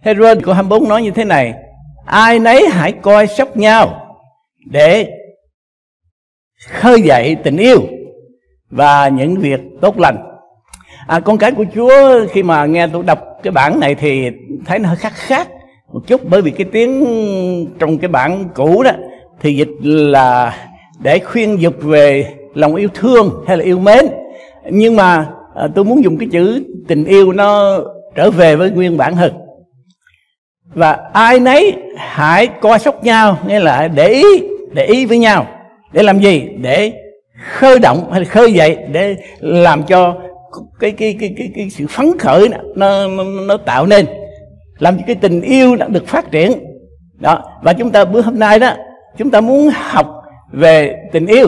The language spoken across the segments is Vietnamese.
Hêrô câu 24 nói như thế này: ai nấy hãy coi sóc nhau để khơi dậy tình yêu và những việc tốt lành. Con cái của Chúa khi mà nghe tôi đọc cái bản này thì thấy nó hơi khác một chút, bởi vì cái tiếng trong cái bản cũ đó thì dịch là để khuyên dục về lòng yêu thương hay là yêu mến, nhưng mà tôi muốn dùng cái chữ tình yêu nó trở về với nguyên bản hơn. Và ai nấy hãy coi sóc nhau, nghĩa là để ý với nhau. Để làm gì? Để khơi động hay là khơi dậy, để làm cho cái sự phấn khởi nó tạo nên, làm cho cái tình yêu nó được phát triển đó. Và chúng ta bữa hôm nay đó, chúng ta muốn học về tình yêu.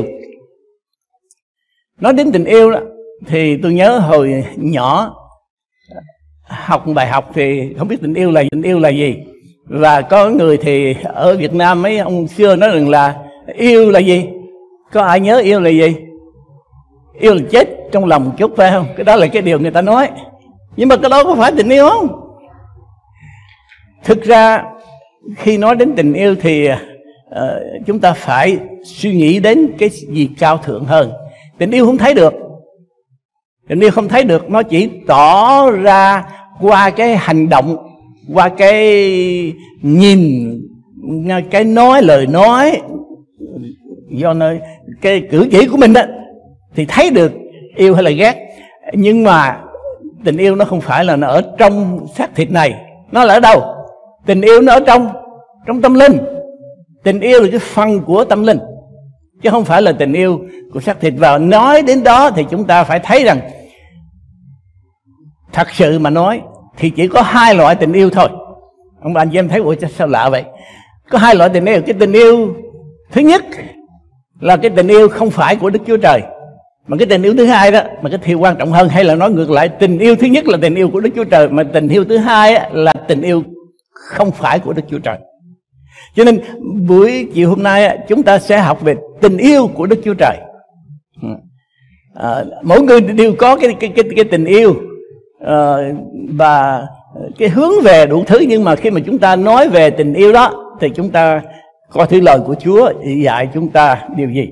Nói đến tình yêu đó thì tôi nhớ hồi nhỏ học bài học thì không biết tình yêu là gì. Và có người thì ở Việt Nam mấy ông xưa nói rằng là yêu là gì? Có ai nhớ yêu là gì? Yêu là chết trong lòng một chút, phải không? Cái đó là cái điều người ta nói. Nhưng mà cái đó có phải tình yêu không? Thực ra khi nói đến tình yêu thì chúng ta phải suy nghĩ đến cái gì cao thượng hơn. Tình yêu không thấy được. Tình yêu không thấy được, nó chỉ tỏ ra qua cái hành động, qua cái nhìn, cái nói, lời nói, do cái cử chỉ của mình đó thì thấy được yêu hay là ghét. Nhưng mà tình yêu nó không phải là nó ở trong xác thịt này. Nó là ở đâu? Tình yêu nó ở trong tâm linh. Tình yêu là cái phần của tâm linh, chứ không phải là tình yêu của xác thịt. Và nói đến đó thì chúng ta phải thấy rằng thật sự mà nói thì chỉ có hai loại tình yêu thôi. Ông bà anh chị em thấy ủa sao lạ vậy? Có hai loại tình yêu. Cái tình yêu thứ nhất là cái tình yêu không phải của Đức Chúa Trời. Mà cái tình yêu thứ hai đó, mà cái điều quan trọng hơn, hay là nói ngược lại, tình yêu thứ nhất là tình yêu của Đức Chúa Trời, mà tình yêu thứ hai là tình yêu không phải của Đức Chúa Trời. Cho nên buổi chiều hôm nay chúng ta sẽ học về tình yêu của Đức Chúa Trời. Mỗi người đều có cái tình yêu và cái hướng về đủ thứ. Nhưng mà khi mà chúng ta nói về tình yêu đó thì chúng ta coi thử lời của Chúa dạy chúng ta điều gì.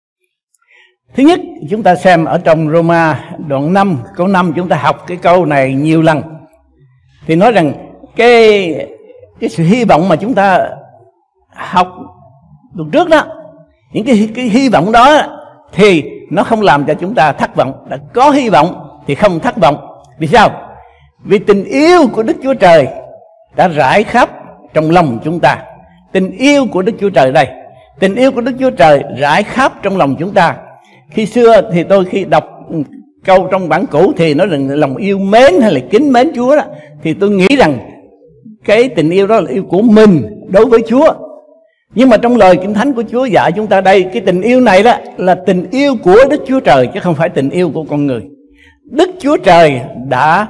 Thứ nhất, chúng ta xem ở trong Roma đoạn 5 câu 5, chúng ta học cái câu này nhiều lần. Thì nói rằng cái sự hy vọng mà chúng ta học được trước đó, những cái hy vọng đó thì nó không làm cho chúng ta thất vọng. Đã có hy vọng thì không thất vọng. Vì sao? Vì tình yêu của Đức Chúa Trời đã rải khắp trong lòng chúng ta. Tình yêu của Đức Chúa Trời đây, tình yêu của Đức Chúa Trời rải khắp trong lòng chúng ta. Khi xưa thì tôi khi đọc câu trong bản cũ thì nói rằng lòng yêu mến hay là kính mến Chúa đó, thì tôi nghĩ rằng cái tình yêu đó là yêu của mình đối với Chúa. Nhưng mà trong lời Kinh Thánh của Chúa dạy chúng ta đây, cái tình yêu này đó là tình yêu của Đức Chúa Trời, chứ không phải tình yêu của con người. Đức Chúa Trời đã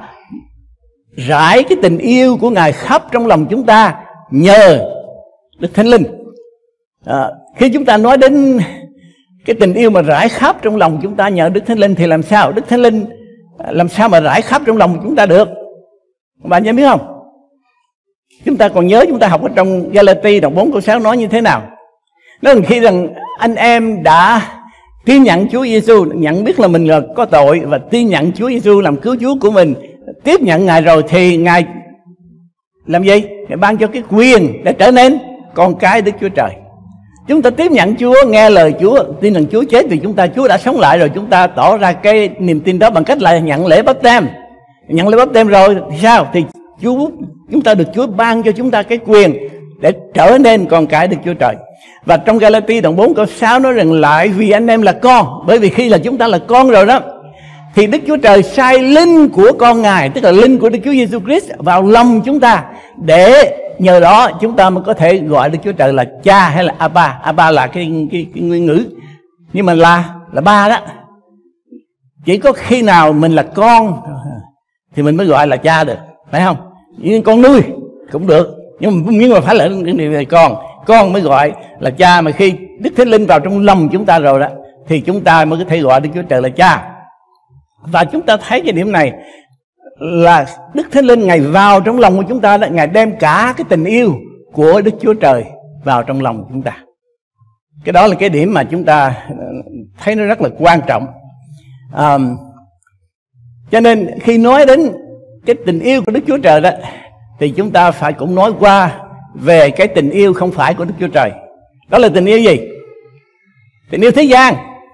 rải cái tình yêu của Ngài khắp trong lòng chúng ta nhờ Đức Thánh Linh. Khi chúng ta nói đến cái tình yêu mà rải khắp trong lòng chúng ta nhờ Đức Thánh Linh thì làm sao? Đức Thánh Linh làm sao mà rải khắp trong lòng chúng ta được? Bạn nhớ biết không? Chúng ta còn nhớ chúng ta học ở trong Galati đoạn 4 câu 6 nói như thế nào? Nói rằng khi rằng anh em đã tin nhận Chúa Giêsu, nhận biết là mình là có tội và tin nhận Chúa Giêsu làm cứu Chúa của mình, tiếp nhận Ngài rồi thì Ngài làm gì? Ngài ban cho cái quyền để trở nên con cái Đức Chúa Trời. Chúng ta tiếp nhận Chúa, nghe lời Chúa, tin rằng Chúa chết vì chúng ta, Chúa đã sống lại rồi, chúng ta tỏ ra cái niềm tin đó bằng cách là nhận lễ báp têm. Nhận lễ báp têm rồi thì sao? Thì chúng ta được Chúa ban cho chúng ta cái quyền để trở nên con cái Đức Chúa Trời. Và trong Galati đoạn 4 câu 6 nói rằng lại vì anh em là con, bởi vì khi là chúng ta là con rồi đó, thì Đức Chúa Trời sai linh của con Ngài, tức là linh của Đức Chúa Giêsu Christ vào lòng chúng ta, để nhờ đó chúng ta mới có thể gọi Đức Chúa Trời là cha hay là Abba. Abba là cái nguyên ngữ, nhưng mà là ba đó. Chỉ có khi nào mình là con thì mình mới gọi là cha được, phải không? Nhưng con nuôi cũng được, nhưng mà phải là con mới gọi là cha. Mà khi Đức Thánh Linh vào trong lòng chúng ta rồi đó thì chúng ta mới có thể gọi Đức Chúa Trời là cha. Và chúng ta thấy cái điểm này là Đức Thánh Linh Ngài vào trong lòng của chúng ta đó, Ngài đem cả cái tình yêu của Đức Chúa Trời vào trong lòng của chúng ta. Cái đó là cái điểm mà chúng ta thấy nó rất là quan trọng. Cho nên khi nói đến cái tình yêu của Đức Chúa Trời đó, thì chúng ta phải cũng nói qua về cái tình yêu không phải của Đức Chúa Trời. Đó là tình yêu gì? Tình yêu thế gian.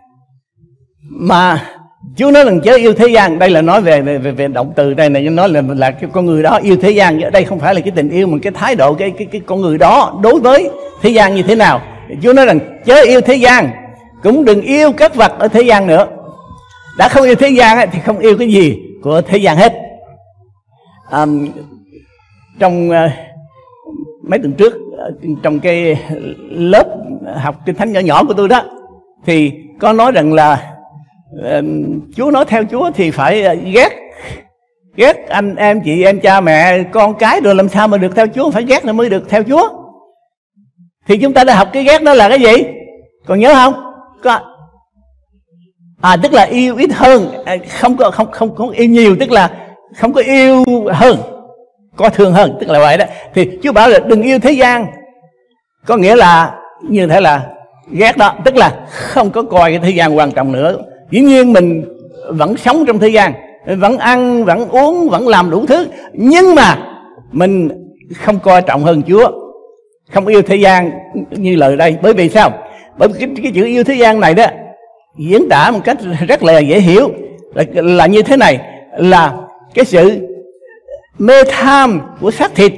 Mà Chúa nói rằng chớ yêu thế gian. Đây là nói về động từ đây này, nói là cái con người đó yêu thế gian. Đây không phải là cái tình yêu, mà cái thái độ cái con người đó đối với thế gian như thế nào. Chúa nói rằng chớ yêu thế gian, cũng đừng yêu các vật ở thế gian nữa. Đã không yêu thế gian thì không yêu cái gì của thế gian hết. Trong mấy tuần trước, trong cái lớp học Kinh Thánh nhỏ nhỏ của tôi đó, thì có nói rằng là Chúa nói theo Chúa thì phải ghét anh em, chị em, cha mẹ, con cái, rồi làm sao mà được theo Chúa? Phải ghét là mới được theo Chúa. Thì chúng ta đã học cái ghét đó là cái gì? Còn nhớ không? Tức là yêu ít hơn, không có yêu nhiều, tức là không có yêu hơn, coi thường hơn, tức là vậy đó. Thì Chúa bảo là đừng yêu thế gian, có nghĩa là như thế là ghét đó, tức là không có coi cái thế gian quan trọng nữa. Dĩ nhiên mình vẫn sống trong thế gian, vẫn ăn, vẫn uống, vẫn làm đủ thứ, nhưng mà mình không coi trọng hơn Chúa, không yêu thế gian như lời đây. Bởi vì sao? Bởi vì cái chữ yêu thế gian này đó diễn tả một cách rất là dễ hiểu, là như thế này, là cái sự mê tham của xác thịt,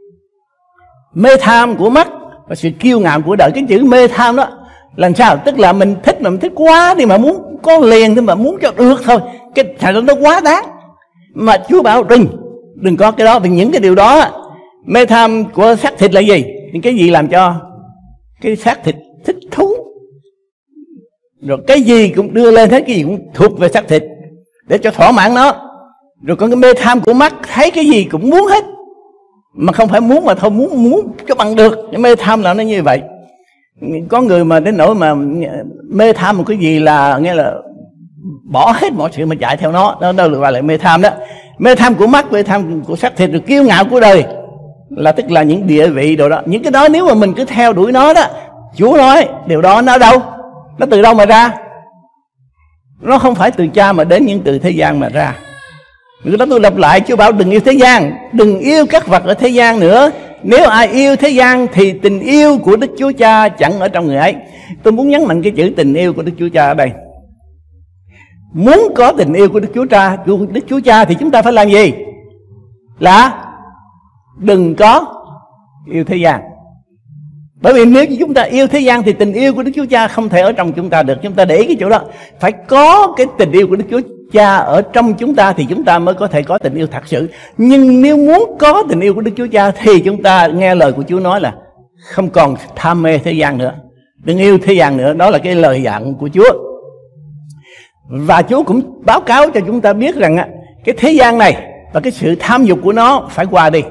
mê tham của mắt và sự kiêu ngạo của đời. Cái chữ mê tham đó làm sao? Tức là mình thích, mà mình thích quá thì mà muốn có liền thôi, mà muốn cho được thôi, cái thành nó quá đáng. Mà Chúa bảo đừng có cái đó. Vì những cái điều đó, mê tham của xác thịt là gì? Những cái gì làm cho cái xác thịt thích thú, rồi cái gì cũng đưa lên hết, cái gì cũng thuộc về xác thịt để cho thỏa mãn nó. Rồi còn cái mê tham của mắt, thấy cái gì cũng muốn hết, mà không phải muốn mà thôi, muốn cho bằng được. Cái mê tham là nó như vậy. Có người mà đến nỗi mà mê tham một cái gì là nghĩa là bỏ hết mọi sự mà chạy theo nó, đó được gọi là mê tham đó. Mê tham của mắt, mê tham của xác thịt, rồi kiêu ngạo của đời, là tức là những địa vị đồ đó. Những cái đó nếu mà mình cứ theo đuổi nó đó, Chúa nói điều đó nó đâu? Nó từ đâu mà ra? Nó không phải từ Cha mà đến, những từ thế gian mà ra. Người đó tôi lặp lại, Chúa bảo đừng yêu thế gian, đừng yêu các vật ở thế gian nữa. Nếu ai yêu thế gian thì tình yêu của Đức Chúa Cha chẳng ở trong người ấy. Tôi muốn nhấn mạnh cái chữ tình yêu của Đức Chúa Cha ở đây. Muốn có tình yêu của Đức Chúa Cha thì chúng ta phải làm gì? Là đừng có yêu thế gian. Bởi vì nếu chúng ta yêu thế gian thì tình yêu của Đức Chúa Cha không thể ở trong chúng ta được. Chúng ta để ý cái chỗ đó. Phải có cái tình yêu của Đức Chúa Cha ở trong chúng ta thì chúng ta mới có thể có tình yêu thật sự. Nhưng nếu muốn có tình yêu của Đức Chúa Cha thì chúng ta nghe lời của Chúa nói là không còn tham mê thế gian nữa, đừng yêu thế gian nữa. Đó là cái lời dặn của Chúa. Và Chúa cũng báo cáo cho chúng ta biết rằng cái thế gian này và cái sự tham dục của nó phải qua đi.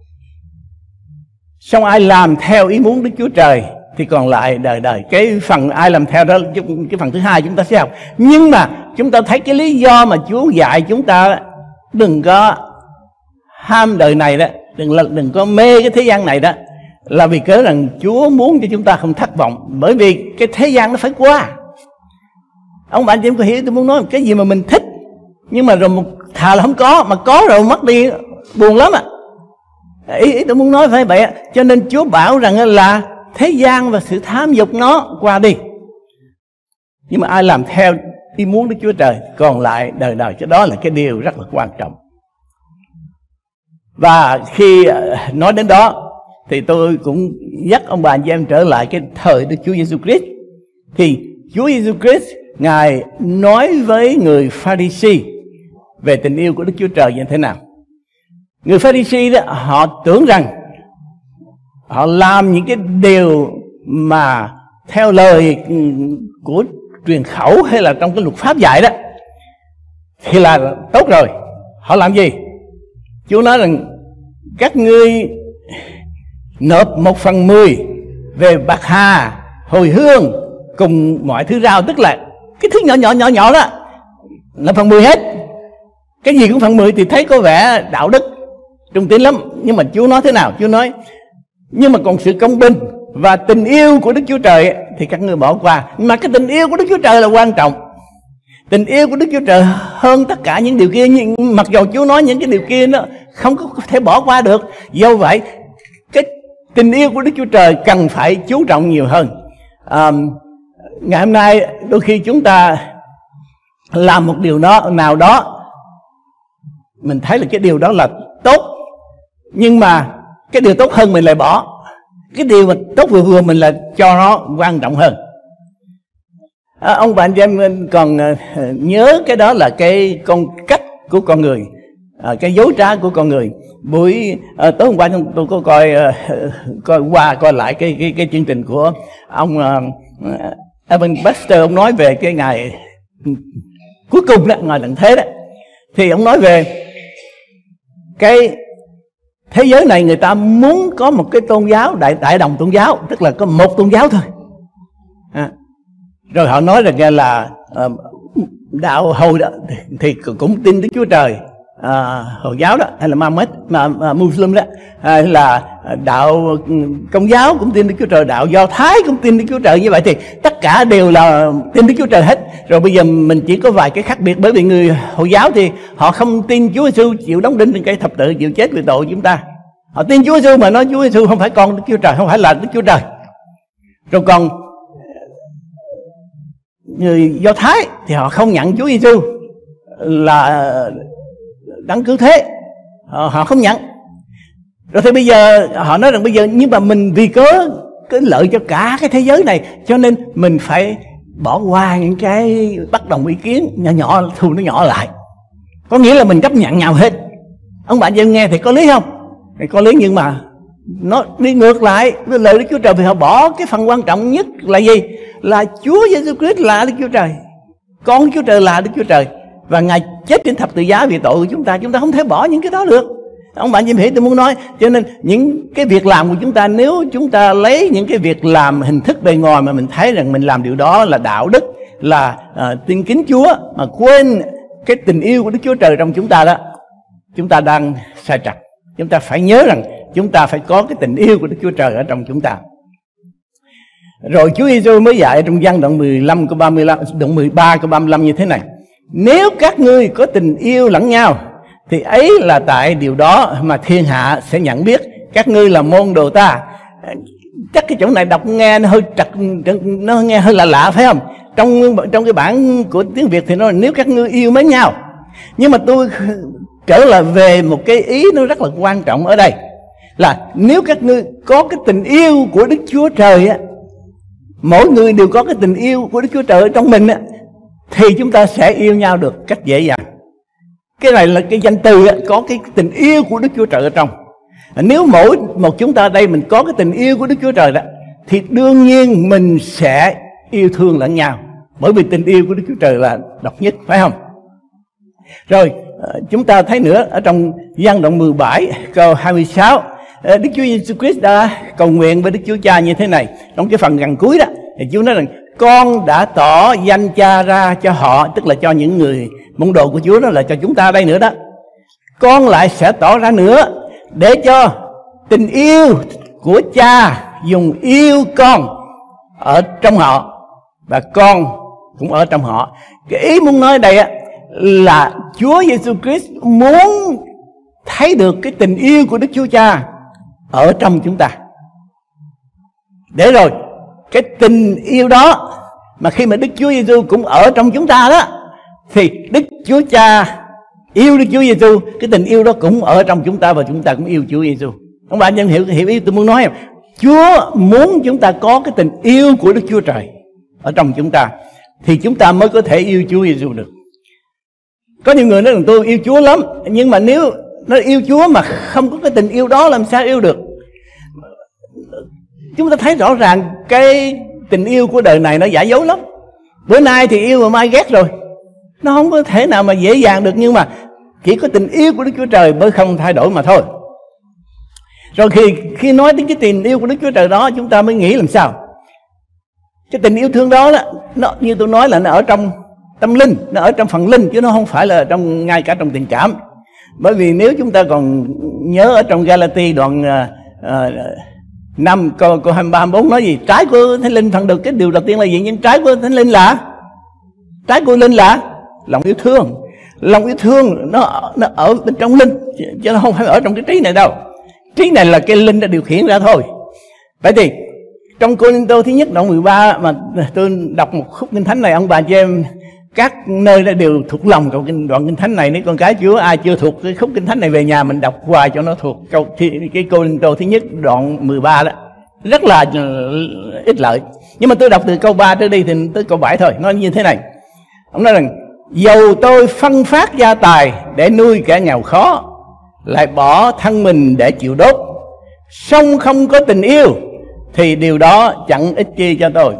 Xong ai làm theo ý muốn Đức Chúa Trời thì còn lại đời đời. Cái phần ai làm theo đó, cái phần thứ hai chúng ta sẽ học. Nhưng mà chúng ta thấy cái lý do mà Chúa dạy chúng ta đừng có ham đời này đó, đừng có mê cái thế gian này đó, là vì cớ rằng Chúa muốn cho chúng ta không thất vọng. Bởi vì cái thế gian nó phải qua. Ông bạn chị em có hiểu tôi muốn nói cái gì mà mình thích, nhưng mà rồi thà là không có, mà có rồi mất đi buồn lắm Ý tôi muốn nói phải vậy. Cho nên Chúa bảo rằng là thế gian và sự tham dục nó qua đi, nhưng mà ai làm theo ý muốn Đức Chúa Trời còn lại đời đời. Cái đó là cái điều rất là quan trọng. Và khi nói đến đó thì tôi cũng dắt ông bà anh chị em trở lại cái thời Đức Chúa Giêsu Christ. Thì Chúa Giêsu Christ Ngài nói với người Pha-ri-si về tình yêu của Đức Chúa Trời như thế nào. Người Pha-ri-si đó, họ tưởng rằng họ làm những cái điều mà theo lời của truyền khẩu hay là trong cái luật pháp dạy đó thì là tốt rồi. Họ làm gì? Chúa nói rằng các ngươi nộp 1/10 về bạc hà, hồi hương cùng mọi thứ rau, tức là cái thứ nhỏ đó là 1/10 hết. Cái gì cũng phần 10 thì thấy có vẻ đạo đức trung tín lắm. Nhưng mà Chúa nói thế nào? Chúa nói nhưng mà còn sự công bình và tình yêu của Đức Chúa Trời thì các ngươi bỏ qua. Mà cái tình yêu của Đức Chúa Trời là quan trọng. Tình yêu của Đức Chúa Trời hơn tất cả những điều kia. Nhưng mặc dù Chúa nói những cái điều kia nó không có thể bỏ qua được. Do vậy cái tình yêu của Đức Chúa Trời cần phải chú trọng nhiều hơn. Ngày hôm nay đôi khi chúng ta làm một điều nào đó, mình thấy là cái điều đó là tốt, nhưng mà cái điều tốt hơn mình lại bỏ. Cái điều mà tốt vừa mình là cho nó quan trọng hơn. Ông bạn cho em còn nhớ cái đó là cái con cách của con người, cái dối trá của con người. Buổi tối hôm qua tôi có coi lại cái chương trình của ông Evan Baxter. Ông nói về cái ngày cuối cùng đó, ngày tận thế đó. Thì ông nói về cái thế giới này người ta muốn có một cái tôn giáo, đại đồng tôn giáo, tức là có một tôn giáo thôi. Rồi họ nói rằng là đạo Hồi đó thì cũng tin Đức Chúa Trời, Hồi giáo đó, hay là Mohammed, Muslim đó, hay là đạo Công giáo cũng tin Đức Chúa Trời, đạo Do Thái cũng tin Đức Chúa Trời. Như vậy thì tất cả đều là tin Đức Chúa Trời hết. Rồi bây giờ mình chỉ có vài cái khác biệt, bởi vì người Hồi giáo thì họ không tin Chúa Giêsu chịu đóng đinh trên cây thập tự, chịu chết vì tội chúng ta. Họ tin Chúa Giêsu mà nói Chúa Giêsu không phải con Đức Chúa Trời, không phải là Đức Chúa Trời. Rồi còn người Do Thái thì họ không nhận Chúa Giêsu là đấng cứu thế, họ không nhận. Rồi thì bây giờ họ nói rằng bây giờ nhưng mà mình vì có cái lợi cho cả cái thế giới này, cho nên mình phải bỏ qua những cái bất đồng ý kiến nhỏ thu nó nhỏ lại. Có nghĩa là mình chấp nhận nhau hết. Ông bạn em nghe thì có lý không? Thì có lý, nhưng mà nó đi ngược lại với lời Đức Chúa Trời. Vì họ bỏ cái phần quan trọng nhất là gì? Là Chúa Giêsu Christ là Đức Chúa Trời, con Đức Chúa Trời là Đức Chúa Trời, và Ngài chết trên thập tự giá vì tội của chúng ta không thể bỏ những cái đó được. Ông bạn em hiểu tôi muốn nói. Cho nên những cái việc làm của chúng ta, nếu chúng ta lấy những cái việc làm hình thức bề ngoài mà mình thấy rằng mình làm điều đó là đạo đức, là tin kính Chúa, mà quên cái tình yêu của Đức Chúa Trời trong chúng ta đó, chúng ta đang sai trật. Chúng ta phải nhớ rằng chúng ta phải có cái tình yêu của Đức Chúa Trời ở trong chúng ta. Rồi Chúa Giêsu mới dạy trong Giăng đoạn 15 câu 35, đoạn 13 câu 35 như thế này: nếu các ngươi có tình yêu lẫn nhau thì ấy là tại điều đó mà thiên hạ sẽ nhận biết các ngươi là môn đồ ta. Chắc cái chỗ này đọc nghe nó hơi trật, nó nghe hơi lạ phải không? Trong cái bản của tiếng Việt thì nó là nếu các ngươi yêu mến nhau. Nhưng mà tôi trở lại về một cái ý nó rất là quan trọng ở đây, là nếu các ngươi có cái tình yêu của Đức Chúa Trời á, mỗi người đều có cái tình yêu của Đức Chúa Trời ở trong mình á, thì chúng ta sẽ yêu nhau được cách dễ dàng. Cái này là cái danh từ á, có cái tình yêu của Đức Chúa Trời ở trong. Nếu mỗi một chúng ta ở đây mình có cái tình yêu của Đức Chúa Trời đó, thì đương nhiên mình sẽ yêu thương lẫn nhau, bởi vì tình yêu của Đức Chúa Trời là độc nhất, phải không? Rồi chúng ta thấy nữa ở trong Giăng đoạn 17 câu 26, Đức Chúa Giêsu Christ đã cầu nguyện với Đức Chúa Cha như thế này. Trong cái phần gần cuối đó thì Chúa nói rằng con đã tỏ danh Cha ra cho họ, tức là cho những người môn đồ của Chúa, đó là cho chúng ta đây nữa đó. Con lại sẽ tỏ ra nữa, để cho tình yêu của Cha dùng yêu con ở trong họ, và con cũng ở trong họ. Cái ý muốn nói đây á, là Chúa Giêsu Christ muốn thấy được cái tình yêu của Đức Chúa Cha ở trong chúng ta. Để rồi cái tình yêu đó mà khi mà Đức Chúa Giêsu cũng ở trong chúng ta đó, thì Đức Chúa Cha yêu Đức Chúa Giêsu, cái tình yêu đó cũng ở trong chúng ta, và chúng ta cũng yêu Chúa Giêsu. Các bạn nhân hiểu ý tôi muốn nói không? Chúa muốn chúng ta có cái tình yêu của Đức Chúa Trời ở trong chúng ta, thì chúng ta mới có thể yêu Chúa Giêsu được. Có nhiều người nói rằng tôi yêu Chúa lắm, nhưng mà nếu nó yêu Chúa mà không có cái tình yêu đó làm sao yêu được? Chúng ta thấy rõ ràng cái tình yêu của đời này nó giả dối lắm. Bữa nay thì yêu mà mai ghét rồi, nó không có thể nào mà dễ dàng được. Nhưng mà chỉ có tình yêu của Đức Chúa Trời mới không thay đổi mà thôi. Rồi khi nói đến cái tình yêu của Đức Chúa Trời đó, chúng ta mới nghĩ làm sao? Cái tình yêu thương đó, nó như tôi nói là nó ở trong tâm linh, nó ở trong phần linh chứ nó không phải là ngay cả trong tình cảm. Bởi vì nếu chúng ta còn nhớ ở trong Galati đoạn 5 câu 23 24 nói gì? Trái của Thánh Linh phần được cái điều đầu tiên là gì? Nhưng trái của Thánh Linh là, trái của linh là lòng yêu thương. Lòng yêu thương nó ở bên trong linh, chứ nó không phải ở trong cái trí này đâu. Trí này là cái linh đã điều khiển ra thôi. Vậy thì trong Cô-rinh-tô thứ nhất đoạn 13 mà tôi đọc một khúc kinh thánh này, ông bà chị em các nơi đã đều thuộc lòng câu đoạn kinh thánh này. Nếu con cái Chúa ai chưa thuộc cái khúc kinh thánh này về nhà mình đọc hoài cho nó thuộc cái Cô-rinh-tô thứ nhất đoạn 13 đó, rất là ích lợi. Nhưng mà tôi đọc từ câu 3 tới đi thì tới câu 7 thôi. Nói như thế này, ông nói rằng dầu tôi phân phát gia tài để nuôi kẻ nghèo khó, lại bỏ thân mình để chịu đốt, song không có tình yêu thì điều đó chẳng ích chi cho tôi.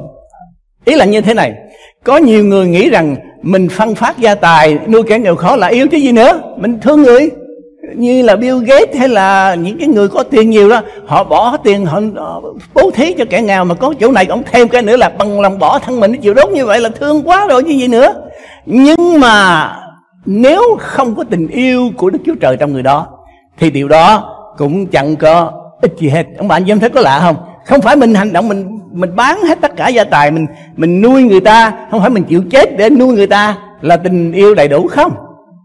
Ý là như thế này, có nhiều người nghĩ rằng mình phân phát gia tài nuôi kẻ nghèo khó là yêu chứ gì nữa. Mình thương người, như là Bill Gates hay là những cái người có tiền nhiều đó, họ bỏ tiền họ bố thí cho kẻ nghèo, mà có chỗ này ông thêm cái nữa là bằng lòng bỏ thân mình để chịu đốt, như vậy là thương quá rồi chứ gì nữa. Nhưng mà nếu không có tình yêu của Đức Chúa Trời trong người đó thì điều đó cũng chẳng có ích gì hết. Ông bạn em thấy có lạ không? Không phải mình hành động mình bán hết tất cả gia tài mình nuôi người ta, không phải mình chịu chết để nuôi người ta là tình yêu đầy đủ không?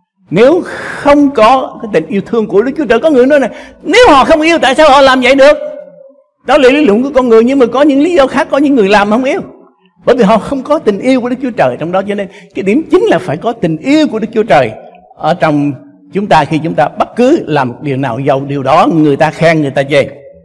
Nếu không có cái tình yêu thương của Đức Chúa Trời, có người nói này, nếu họ không yêu tại sao họ làm vậy được? Đó là lý luận của con người, nhưng mà có những lý do khác, có những người làm không yêu. Bởi vì họ không có tình yêu của Đức Chúa Trời trong đó. Cho nên cái điểm chính là phải có tình yêu của Đức Chúa Trời ở trong chúng ta khi chúng ta bất cứ làm điều nào, dầu điều đó người ta khen người ta chê.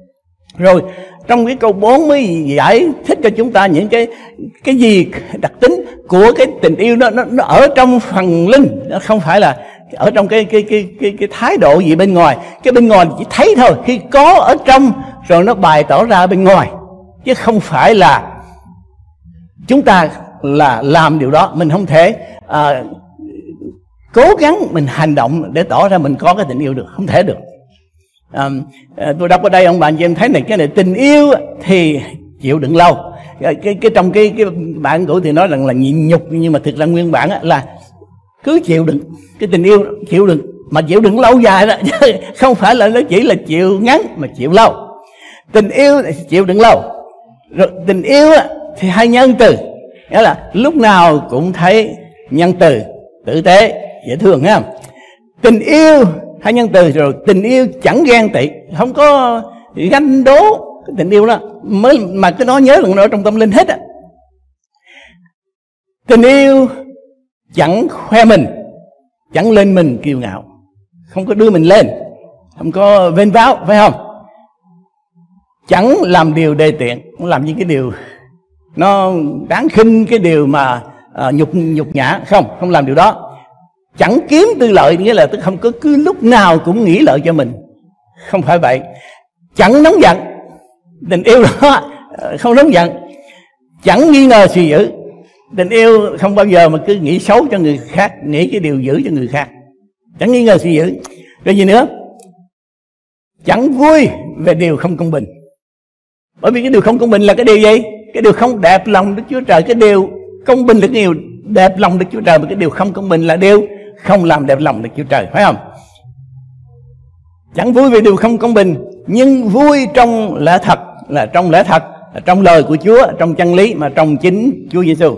Rồi trong cái câu 4 mới giải thích cho chúng ta những cái gì đặc tính của cái tình yêu. Nó ở trong phần linh, nó không phải là ở trong cái thái độ gì bên ngoài. Cái bên ngoài chỉ thấy thôi, khi có ở trong rồi nó bày tỏ ra bên ngoài, chứ không phải là chúng ta là làm điều đó. Mình không thể cố gắng mình hành động để tỏ ra mình có cái tình yêu được, không thể được. Tôi đọc ở đây ông bạn chị em thấy này, cái này tình yêu thì chịu đựng lâu. Trong cái bản cũ thì nói rằng là nhịn nhục, nhưng mà thực ra nguyên bản là cứ chịu đựng. Cái tình yêu chịu đựng, mà chịu đựng lâu dài đó, không phải là nó chỉ là chịu ngắn mà chịu lâu. Tình yêu thì chịu đựng lâu. Rồi tình yêu thì hay nhân từ, nghĩa là lúc nào cũng thấy nhân từ, tử tế, dễ thương ha. Tình yêu hay nhân từ. Rồi tình yêu chẳng ghen tị, không có ganh đố. Cái tình yêu đó mới mà cái đó nhớ là nó ở trong tâm linh hết á. Tình yêu chẳng khoe mình, chẳng lên mình kiêu ngạo, không có đưa mình lên, không có vênh váo, phải không? Chẳng làm điều đê tiện, không làm những cái điều nó đáng khinh, cái điều mà nhục nhã, không làm điều đó. Chẳng kiếm tư lợi, nghĩa là tức không có cứ lúc nào cũng nghĩ lợi cho mình, không phải vậy. Chẳng nóng giận, tình yêu đó không nóng giận. Chẳng nghi ngờ suy dữ, tình yêu không bao giờ mà cứ nghĩ xấu cho người khác, nghĩ cái điều dữ cho người khác. Chẳng nghi ngờ suy dữ. Rồi gì nữa? Chẳng vui về điều không công bình. Bởi vì cái điều không công bình là cái điều gì? Cái điều không đẹp lòng Đức Chúa Trời. Cái điều công bình là cái điều đẹp lòng Đức Chúa Trời, mà cái điều không công bình là điều không làm đẹp lòng Đức Chúa Trời, phải không? Chẳng vui về điều không công bình, nhưng vui trong lẽ thật, là trong lẽ thật, là trong lời của Chúa, trong chân lý, mà trong chính Chúa Giêsu.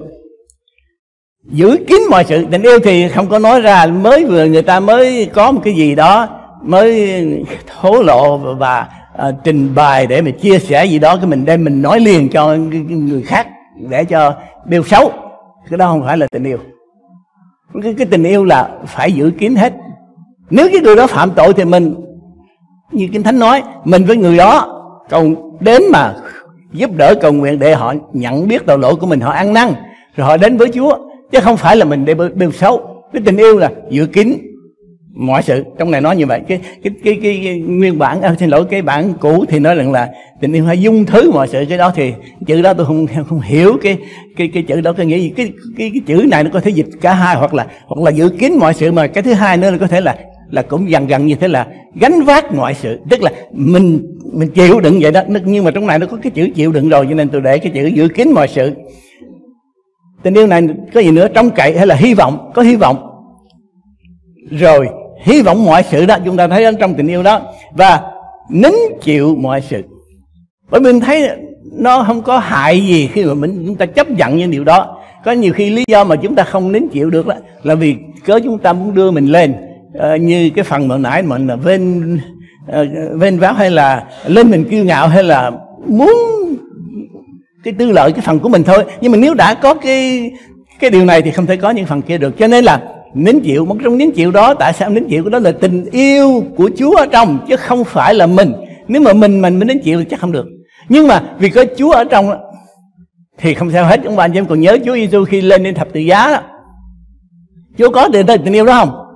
Giữ kín mọi sự. Tình yêu thì không có nói ra, mới vừa người ta mới có một cái gì đó mới thổ lộ và trình bày để mà chia sẻ gì đó, cái mình đem mình nói liền cho người khác để cho điều xấu. Cái đó không phải là tình yêu. Cái tình yêu là phải giữ kín hết. Nếu cái người đó phạm tội thì mình, như Kinh Thánh nói, mình với người đó cầu đến mà giúp đỡ cầu nguyện để họ nhận biết tội lỗi của mình, họ ăn năn rồi họ đến với Chúa, chứ không phải là mình để bêu xấu. Cái tình yêu là giữ kín mọi sự. Trong này nói như vậy. Cái nguyên bản, xin lỗi, cái bản cũ thì nói rằng là tình yêu hay dung thứ mọi sự. Cái đó thì chữ đó tôi không hiểu cái chữ đó cái nghĩa gì. Cái chữ này nó có thể dịch cả hai, hoặc là giữ kín mọi sự, mà cái thứ hai nữa là có thể là cũng gần như thế là gánh vác mọi sự, tức là mình chịu đựng vậy đó. Nhưng mà trong này nó có cái chữ chịu đựng rồi, cho nên tôi để cái chữ giữ kín mọi sự. Tình yêu này có gì nữa? Trông cậy hay là hy vọng? Có hy vọng. Rồi hy vọng mọi sự đó, chúng ta thấy ở trong tình yêu đó. Và nín chịu mọi sự. Bởi vì mình thấy nó không có hại gì khi mà chúng ta chấp nhận những điều đó. Có nhiều khi lý do mà chúng ta không nín chịu được đó là vì cớ chúng ta muốn đưa mình lên, như cái phần mà nãy mình là vênh váo, hay là lên mình kiêu ngạo, hay là muốn cái tư lợi cái phần của mình thôi. Nhưng mà nếu đã có cái điều này thì không thể có những phần kia được. Cho nên là nín chịu. Một trong nín chịu đó, tại sao nín chịu? Đó là tình yêu của Chúa ở trong, chứ không phải là mình. Nếu mà mình nín chịu thì chắc không được. Nhưng mà vì có Chúa ở trong thì không sao hết. Ông bà anh chị em còn nhớ Chúa Giêsu khi lên trên thập tự giá đó, Chúa có tình yêu đó không?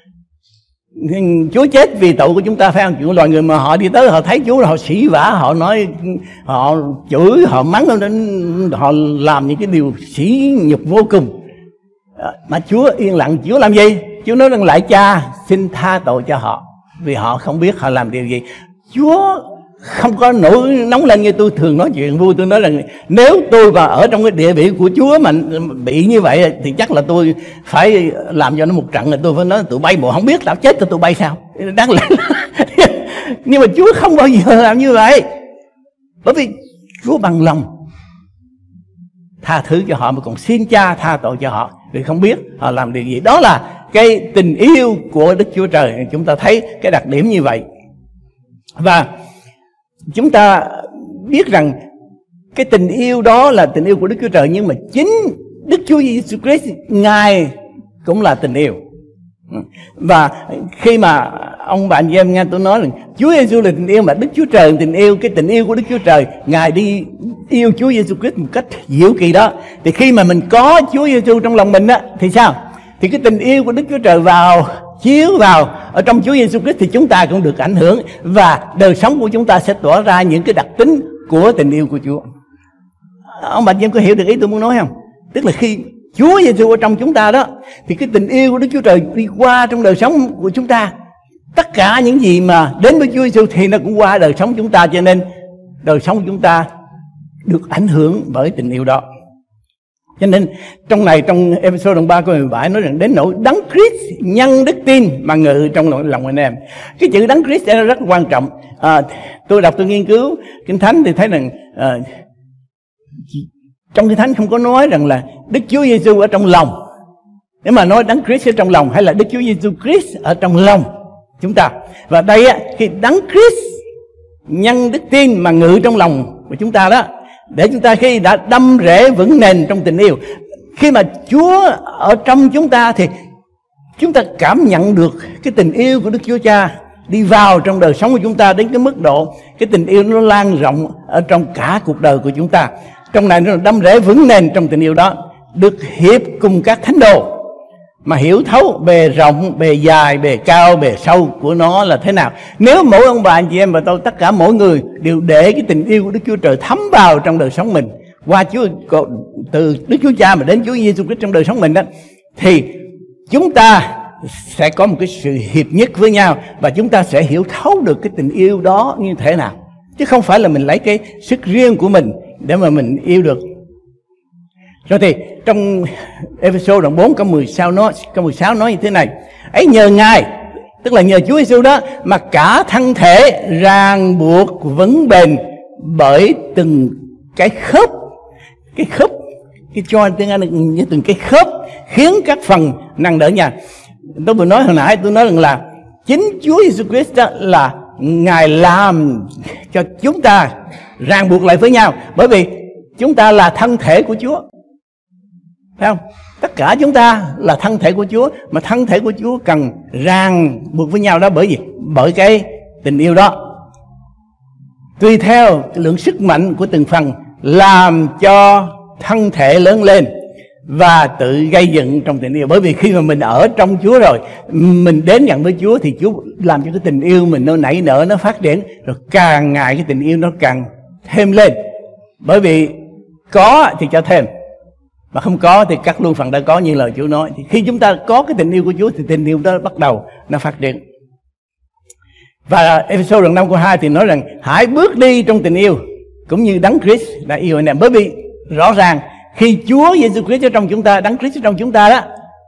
Chúa chết vì tội của chúng ta, phải không? Chuyện loài người mà họ đi tới, họ thấy Chúa là họ sỉ vả, họ nói, họ chửi, họ mắng, họ làm những cái điều sỉ nhục vô cùng. Mà Chúa yên lặng. Chúa làm gì? Chúa nói rằng lại Cha, xin tha tội cho họ, vì họ không biết họ làm điều gì. Chúa không có nổi nóng lên như tôi thường nói chuyện vui. Tôi nói là nếu tôi mà ở trong cái địa vị của Chúa mà bị như vậy thì chắc là tôi phải làm cho nó một trận, là tôi phải nói tụi bay bộ không biết tao chết cho tụi bay sao. Đáng lẽ nhưng mà Chúa không bao giờ làm như vậy, bởi vì Chúa bằng lòng tha thứ cho họ, mà còn xin Cha tha tội cho họ vì không biết họ làm điều gì. Đó là cái tình yêu của Đức Chúa Trời. Chúng ta thấy cái đặc điểm như vậy. Và chúng ta biết rằng cái tình yêu đó là tình yêu của Đức Chúa Trời, nhưng mà chính Đức Chúa Giêsu Christ Ngài cũng là tình yêu. Và khi mà ông bạn chị em nghe tôi nói rằng Chúa Giêsu là tình yêu, mà Đức Chúa Trời là tình yêu, cái tình yêu của Đức Chúa Trời, Ngài đi yêu Chúa Giêsu Christ một cách diệu kỳ đó. Thì khi mà mình có Chúa Giêsu trong lòng mình á thì sao? Thì cái tình yêu của Đức Chúa Trời chiếu vào ở trong Chúa Giêsu Christ, thì chúng ta cũng được ảnh hưởng, và đời sống của chúng ta sẽ tỏa ra những cái đặc tính của tình yêu của Chúa. Ông bạn chị em có hiểu được ý tôi muốn nói không? Tức là khi Chúa Giêsu ở trong chúng ta đó, thì cái tình yêu của Đức Chúa Trời đi qua trong đời sống của chúng ta. Tất cả những gì mà đến với Chúa Giêsu thì nó cũng qua đời sống chúng ta, cho nên đời sống của chúng ta được ảnh hưởng bởi tình yêu đó. Cho nên trong episode 3 câu 17 nói rằng đến nỗi Đấng Christ nhân đức tin mà ngự trong lòng anh em. Cái chữ Đấng Christ nó rất quan trọng. Tôi nghiên cứu Kinh Thánh thì thấy rằng trong Kinh Thánh không có nói rằng là Đức Chúa Giêsu ở trong lòng. Nếu mà nói Đấng Christ ở trong lòng, hay là Đức Chúa Giêsu Christ ở trong lòng chúng ta. Và đây á, khi Đấng Christ nhân đức tin mà ngự trong lòng của chúng ta đó, để chúng ta khi đã đâm rễ vững nền trong tình yêu, khi mà Chúa ở trong chúng ta thì chúng ta cảm nhận được cái tình yêu của Đức Chúa Cha đi vào trong đời sống của chúng ta đến cái mức độ cái tình yêu nó lan rộng ở trong cả cuộc đời của chúng ta. Trong này nó đâm rễ vững nền trong tình yêu đó, được hiệp cùng các thánh đồ mà hiểu thấu bề rộng, bề dài, bề cao, bề sâu của nó là thế nào. Nếu mỗi ông bà anh chị em và tôi, tất cả mỗi người đều để cái tình yêu của Đức Chúa Trời thấm vào trong đời sống mình, qua từ Đức Chúa Cha mà đến Chúa Giêsu Christ trong đời sống mình đó, thì chúng ta sẽ có một cái sự hiệp nhất với nhau, và chúng ta sẽ hiểu thấu được cái tình yêu đó như thế nào, chứ không phải là mình lấy cái sức riêng của mình để mà mình yêu được. Rồi thì trong episode 4 câu 16 nói như thế này: ấy nhờ Ngài, tức là nhờ Chúa Giêsu đó, mà cả thân thể ràng buộc vững bền bởi từng cái khớp, cái joint tiếng Anh như từng cái khớp, khiến các phần nâng đỡ nhau. Tôi vừa nói hồi nãy, tôi nói rằng là chính Chúa Giêsu Christ đó là Ngài làm cho chúng ta ràng buộc lại với nhau, bởi vì chúng ta là thân thể của Chúa, phải không? Tất cả chúng ta là thân thể của Chúa, mà thân thể của Chúa cần ràng buộc với nhau đó bởi gì? Bởi cái tình yêu đó. Tùy theo cái lượng sức mạnh của từng phần làm cho thân thể lớn lên và tự gây dựng trong tình yêu. Bởi vì khi mà mình ở trong Chúa rồi, mình đến nhận với Chúa, thì Chúa làm cho cái tình yêu mình nó nảy nở, nó phát triển, rồi càng ngày cái tình yêu nó càng thêm lên. Bởi vì có thì cho thêm, mà không có thì cắt luôn phần đã có, như lời Chúa nói. Thì khi chúng ta có cái tình yêu của Chúa thì tình yêu đó bắt đầu nó phát triển. Và episode 5 câu 2 thì nói rằng hãy bước đi trong tình yêu cũng như Đấng Christ đã yêu anh em. Bởi vì rõ ràng Khi Chúa Giêsu Christ ở trong chúng ta, Đấng Christ ở trong chúng ta đó,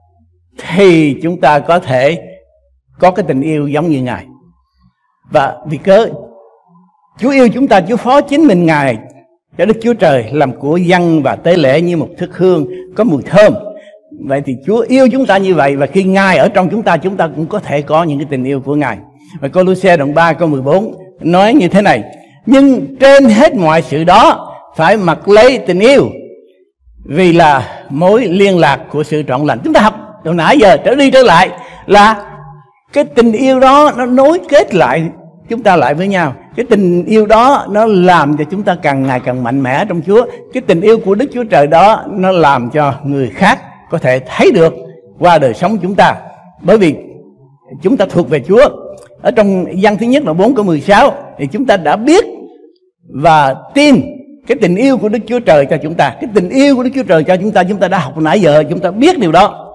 thì chúng ta có thể có cái tình yêu giống như Ngài. Và vì cớ Chúa yêu chúng ta, Chúa phó chính mình Ngài cho Đức Chúa Trời làm của dân và tế lễ như một thức hương có mùi thơm. Vậy thì Chúa yêu chúng ta như vậy, và khi Ngài ở trong chúng ta cũng có thể có những cái tình yêu của Ngài. Và Cô-lô-se đoạn 3 câu 14 nói như thế này: nhưng trên hết mọi sự đó phải mặc lấy tình yêu, vì là mối liên lạc của sự trọn lành. Chúng ta học từ nãy giờ trở đi trở lại là cái tình yêu đó nó nối kết lại chúng ta lại với nhau. Cái tình yêu đó nó làm cho chúng ta càng ngày càng mạnh mẽ trong Chúa. Cái tình yêu của Đức Chúa Trời đó nó làm cho người khác có thể thấy được qua đời sống chúng ta, bởi vì chúng ta thuộc về Chúa. Ở trong Giăng thứ nhất là 4 câu 16 thì chúng ta đã biết và tin cái tình yêu của Đức Chúa Trời cho chúng ta. Cái tình yêu của Đức Chúa Trời cho chúng ta đã học nãy giờ, chúng ta biết điều đó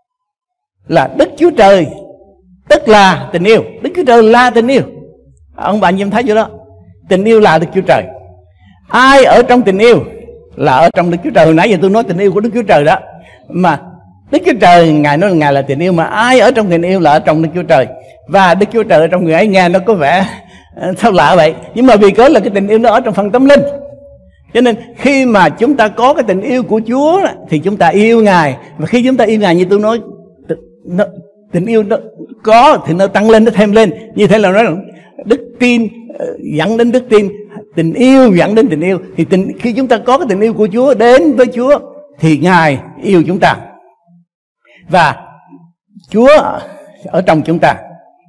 là Đức Chúa Trời tức là tình yêu. Đức Chúa Trời là tình yêu. Ông bạn em thấy chưa đó? Tình yêu là Đức Chúa Trời. Ai ở trong tình yêu là ở trong Đức Chúa Trời. Hồi nãy giờ tôi nói tình yêu của Đức Chúa Trời đó, mà Đức Chúa Trời Ngài nói là Ngài là tình yêu, mà ai ở trong tình yêu là ở trong Đức Chúa Trời, và Đức Chúa Trời ở trong người ấy. Nghe nó có vẻ sao lạ vậy, nhưng mà vì cớ là cái tình yêu nó ở trong phần tâm linh, cho nên khi mà chúng ta có cái tình yêu của Chúa thì chúng ta yêu Ngài. Và khi chúng ta yêu Ngài, như tôi nói, tình yêu nó có thì nó tăng lên, nó thêm lên. Như thế là nói là đức tin dẫn đến đức tin, tình yêu dẫn đến tình yêu. Thì khi chúng ta có cái tình yêu của Chúa đến với Chúa thì Ngài yêu chúng ta, và Chúa ở trong chúng ta.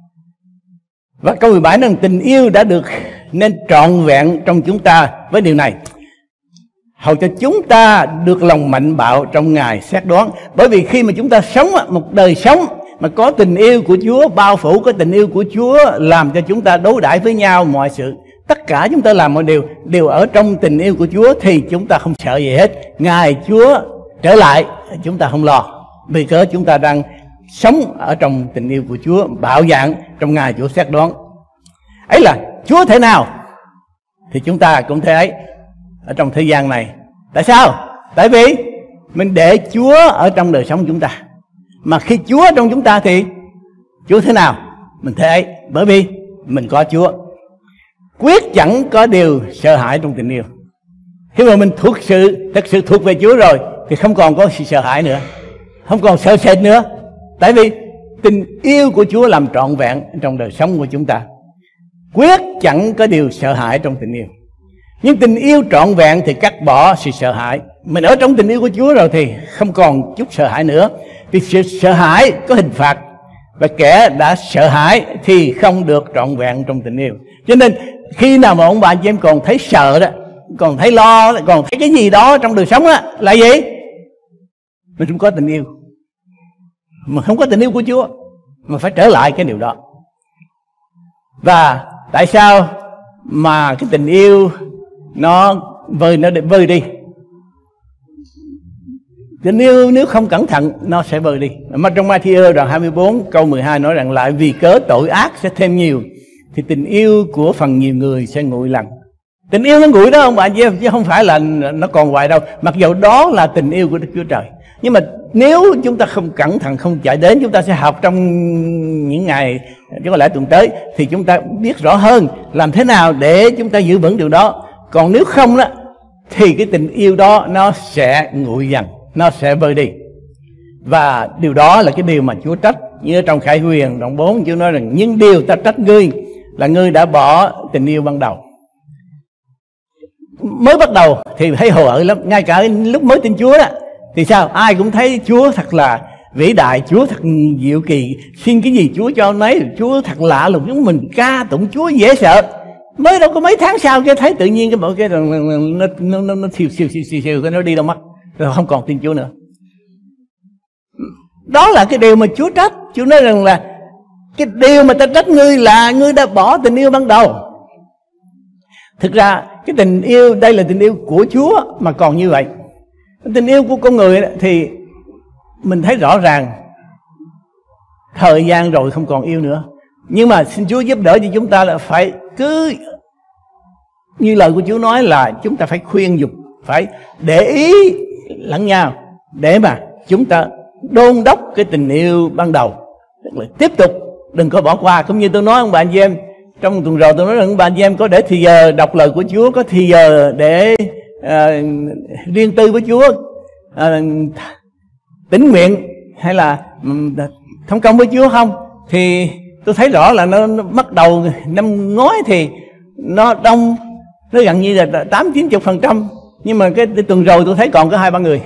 Và câu 17 nói tình yêu đã được nên trọn vẹn trong chúng ta với điều này, hầu cho chúng ta được lòng mạnh bạo trong ngày xét đoán. Bởi vì khi mà chúng ta sống một đời sống mà có tình yêu của Chúa bao phủ, có tình yêu của Chúa làm cho chúng ta đối đãi với nhau mọi sự, tất cả chúng ta làm mọi điều đều ở trong tình yêu của Chúa, thì chúng ta không sợ gì hết. Ngày Chúa trở lại chúng ta không lo, vì cớ chúng ta đang sống ở trong tình yêu của Chúa bạo dạn trong ngày Chúa xét đoán. Ấy là Chúa thể nào thì chúng ta cũng thế ấy ở trong thế gian này. Tại sao? Tại vì mình để Chúa ở trong đời sống chúng ta. Mà khi Chúa trong chúng ta thì Chúa thế nào mình thế ấy, bởi vì mình có Chúa. Quyết chẳng có điều sợ hãi trong tình yêu. Khi mà mình thật sự thuộc về Chúa rồi thì không còn có sự sợ hãi nữa, không còn sợ sệt nữa. Tại vì tình yêu của Chúa làm trọn vẹn trong đời sống của chúng ta. Quyết chẳng có điều sợ hãi trong tình yêu. Nhưng tình yêu trọn vẹn thì cắt bỏ sự sợ hãi. Mình ở trong tình yêu của Chúa rồi thì không còn chút sợ hãi nữa. Vì sự sợ hãi có hình phạt, và kẻ đã sợ hãi thì không được trọn vẹn trong tình yêu. Cho nên khi nào mà ông bà chị em còn thấy sợ đó, còn thấy lo, còn thấy cái gì đó trong đời sống đó, là gì? Mình không có tình yêu. Mà không có tình yêu của Chúa, mà phải trở lại cái điều đó. Và tại sao mà cái tình yêu nó vơi đi? Tình yêu nếu không cẩn thận nó sẽ vơi đi. Mà trong Ma-thi-ơ đoạn 24 câu 12 nói rằng lại vì cớ tội ác sẽ thêm nhiều thì tình yêu của phần nhiều người sẽ nguội lạnh. Tình yêu nó nguội đó ông bạn chứ không phải là nó còn hoài đâu. Mặc dù đó là tình yêu của Đức Chúa Trời, nhưng mà nếu chúng ta không cẩn thận, không chạy đến, chúng ta sẽ học trong những ngày có lẽ tuần tới thì chúng ta biết rõ hơn làm thế nào để chúng ta giữ vững điều đó. Còn nếu không đó thì cái tình yêu đó nó sẽ nguội dần, nó sẽ vơi đi. Và điều đó là cái điều mà Chúa trách. Như ở trong Khải Huyền đoạn 4 Chúa nói rằng nhưng điều ta trách ngươi là ngươi đã bỏ tình yêu ban đầu. Mới bắt đầu thì thấy hồ hởi lắm. Ngay cả lúc mới tin Chúa đó thì sao? Ai cũng thấy Chúa thật là vĩ đại, Chúa thật diệu kỳ, xin cái gì Chúa cho nấy, Chúa thật lạ lùng. Chúng mình ca tụng Chúa dễ sợ. Mới đâu có mấy tháng sau cái thấy tự nhiên cái bộ cái nó siêu cái nó đi đâu mất, rồi không còn tin Chúa nữa. Đó là cái điều mà Chúa trách. Chúa nói rằng là cái điều mà ta trách ngươi là ngươi đã bỏ tình yêu ban đầu. Thực ra cái tình yêu đây là tình yêu của Chúa mà còn như vậy. Tình yêu của con người thì mình thấy rõ ràng thời gian rồi không còn yêu nữa. Nhưng mà xin Chúa giúp đỡ cho chúng ta là phải cứ như lời của Chúa nói là chúng ta phải khuyên dục, phải để ý lẫn nhau để mà chúng ta đôn đốc cái tình yêu ban đầu, tức là tiếp tục đừng có bỏ qua. Cũng như tôi nói ông bà anh chị em trong tuần rồi, tôi nói rằng ông bà anh chị em có để thì giờ đọc lời của Chúa, có thì giờ để riêng tư với Chúa, tín nguyện hay là thông công với Chúa không, thì tôi thấy rõ là nó bắt đầu năm ngoái thì nó đông, nó gần như là 80-90%, nhưng mà cái tuần rồi tôi thấy còn có 2-3 người.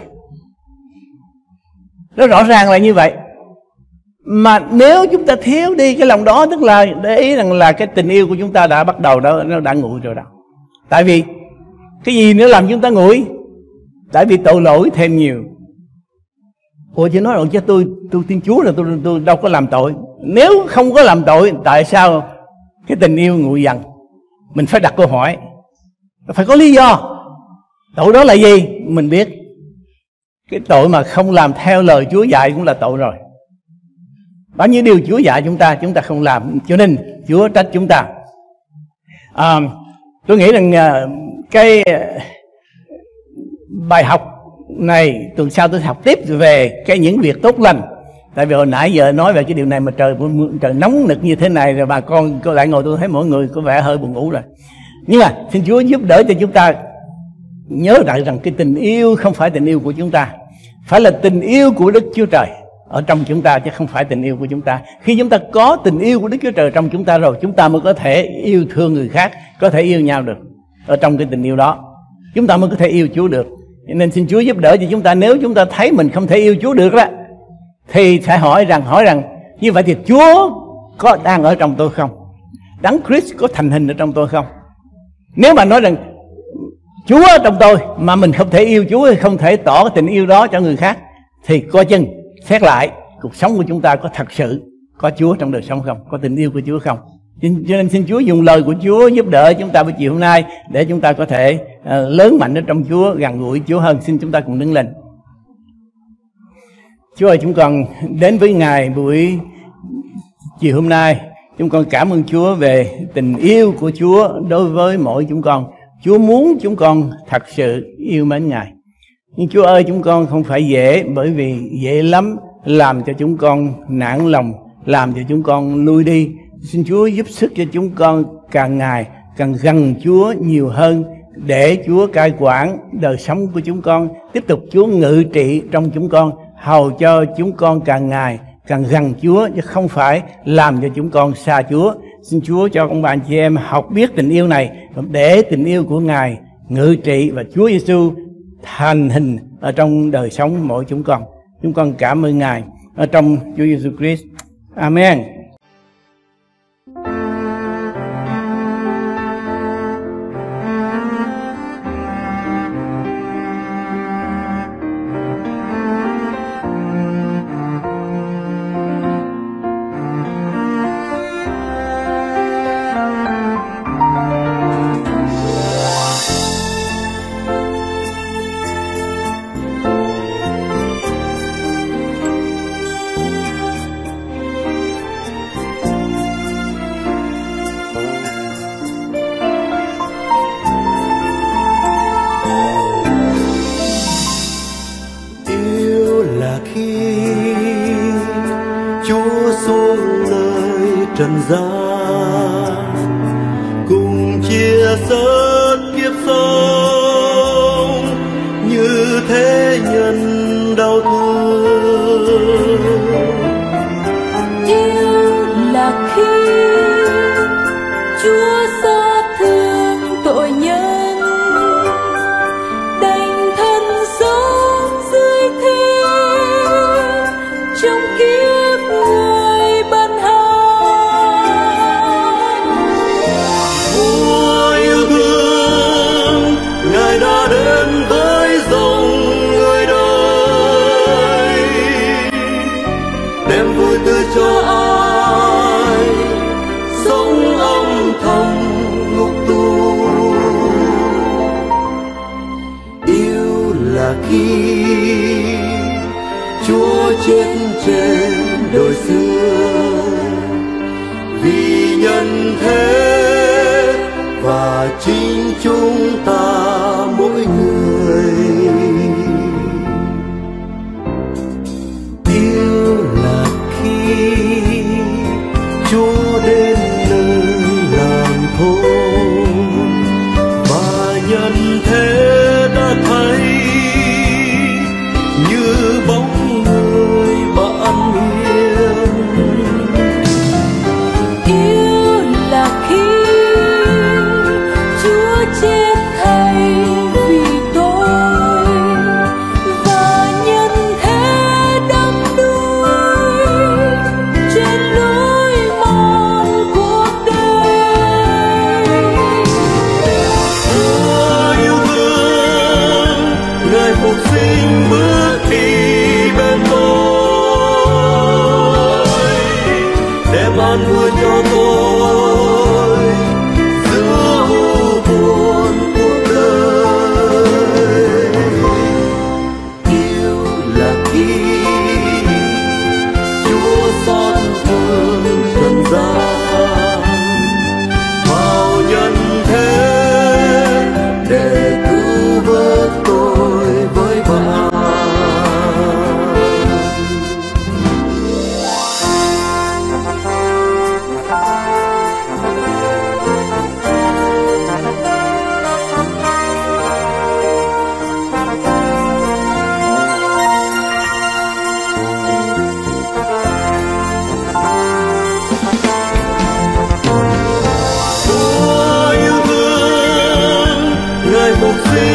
Nó rõ ràng là như vậy. Mà nếu chúng ta thiếu đi cái lòng đó, tức là để ý rằng là cái tình yêu của chúng ta đã bắt đầu đó, nó đã nguội rồi đó. Tại vì cái gì nữa làm chúng ta nguội? Tại vì tội lỗi thêm nhiều. Ủa chứ nói rồi chứ tôi tin Chúa là tôi đâu có làm tội. Nếu không có làm tội, tại sao cái tình yêu nguội dần? Mình phải đặt câu hỏi, phải có lý do. Tội đó là gì? Mình biết. Cái tội mà không làm theo lời Chúa dạy cũng là tội rồi. Bao nhiêu điều Chúa dạy chúng ta không làm, cho nên Chúa trách chúng ta. Tôi nghĩ rằng cái bài học này tuần sau tôi học tiếp về những việc tốt lành. Tại vì hồi nãy giờ nói về cái điều này mà trời nóng nực như thế này rồi bà con lại ngồi, tôi thấy mỗi người có vẻ hơi buồn ngủ rồi. Nhưng mà xin Chúa giúp đỡ cho chúng ta nhớ lại rằng cái tình yêu không phải tình yêu của chúng ta, phải là tình yêu của Đức Chúa Trời ở trong chúng ta, chứ không phải tình yêu của chúng ta. Khi chúng ta có tình yêu của Đức Chúa Trời trong chúng ta rồi, chúng ta mới có thể yêu thương người khác, có thể yêu nhau được. Ở trong cái tình yêu đó chúng ta mới có thể yêu Chúa được. Nên xin Chúa giúp đỡ cho chúng ta. Nếu chúng ta thấy mình không thể yêu Chúa được đó, thì phải hỏi rằng như vậy thì Chúa có đang ở trong tôi không? Đấng Christ có thành hình ở trong tôi không? Nếu mà nói rằng Chúa ở trong tôi mà mình không thể yêu Chúa, hay không thể tỏ cái tình yêu đó cho người khác, thì coi chừng xét lại cuộc sống của chúng ta có thật sự có Chúa trong đời sống không, có tình yêu của Chúa không. Cho nên xin Chúa dùng lời của Chúa giúp đỡ chúng ta buổi chiều hôm nay để chúng ta có thể lớn mạnh ở trong Chúa, gần gũi Chúa hơn. Xin chúng ta cùng đứng lên. Chúa ơi, chúng con đến với Ngài buổi chiều hôm nay. Chúng con cảm ơn Chúa về tình yêu của Chúa đối với mỗi chúng con. Chúa muốn chúng con thật sự yêu mến Ngài. Nhưng Chúa ơi, chúng con không phải dễ, bởi vì dễ lắm làm cho chúng con nản lòng, làm cho chúng con lui đi. Xin Chúa giúp sức cho chúng con càng ngày càng gần Chúa nhiều hơn, để Chúa cai quản đời sống của chúng con, tiếp tục Chúa ngự trị trong chúng con, hầu cho chúng con càng ngày càng gần Chúa, chứ không phải làm cho chúng con xa Chúa. Xin Chúa cho ông bà anh chị em học biết tình yêu này, để tình yêu của Ngài ngự trị và Chúa Giêsu thành hình ở trong đời sống mỗi chúng con. Chúng con cảm ơn Ngài ở trong Chúa Giêsu Christ. Amen. trần gian cùng chia sớt kiếp sống như thế nhân đau thương. Yêu là khi Chúa xót thương tội nhân, đành thân sống dưới thế trong kiếp người bần hàn. Mùa yêu thương Ngài đã đến với dòng người đời, đem vui tươi cho ai sống âm thầm ngục tù. Yêu là khi Chúa chết trên đồi xưa vì nhân thế và chính chúng ta mỗi người. nhân thế đã thấy như bóng người bạn hiền. Yêu là khi Chúa chết thay vì tôi, và nhân thế đắm đuối trên lối mòn cuộc đời. Chúa yêu thương, Ngài phục sinh bước đi bên tôi, đem an vui cho tôi giữa u buồn cuộc đời. Yêu là khi Chúa xót thương trần gian vào nhân thế để cứu vớt tôi với bạn. Chúa yêu thương, Ngài phục sinh